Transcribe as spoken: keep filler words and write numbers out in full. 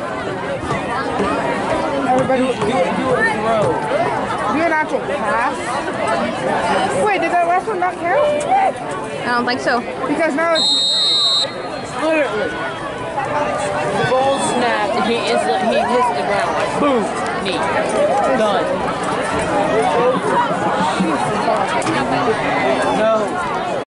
Everybody, Do, do, do a throw. do an actual pass. Wait, did that last one not count? I don't think so. Because now it's Literally. The ball snapped and he instantly he hits the ground like boom, knee. Done. No.